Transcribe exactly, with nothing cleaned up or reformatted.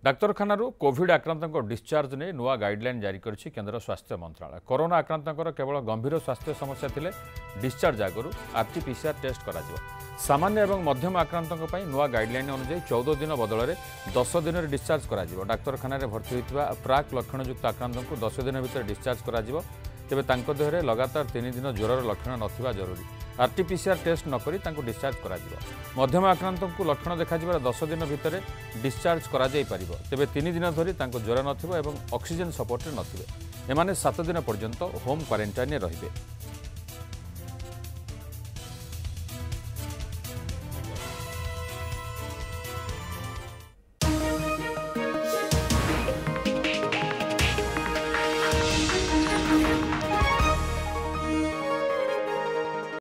डाक्तरखाना Covid आक्रांत discharge नहीं नुआ guideline जारी करिछि केंद्र स्वास्थ्य मंत्रालय। कोरोना आक्रांत केवल गंभीर स्वास्थ्य समस्या थिले डिस्चार्ज आगु आरटीपीसीआर टेस्ट करा जिवो। सामान्य एवं मध्यम आक्रांत नुआ गाइडलाइन अनुसार चौदह दिन बदल दस दिन में डिस्चार्ज करा जिवो। डाक्तरखाना भर्ती होता प्राक लक्षणयुक्त आक्रांत को दस दिन भितर डिस्चार्ज करा जिवो। तेबे तांको देहरे लगातार तीन दिन ज्वरर लक्षण नथिबा जरूरी। आरटीपीसीआर टेस्ट नकरी तांको डिस्चार्ज करा जिवो। मध्यम आक्रांत को लक्षण देखा दस दिन भितर डिस्चार्ज करा जाई परिबो। तेबे तीन दिन धरी तांको ज्वर नथिबो एवं ऑक्सीजन सपोर्ट नथिबे। एमाने सात दिन पर्यंत होम क्वारंटाइन रहिबे।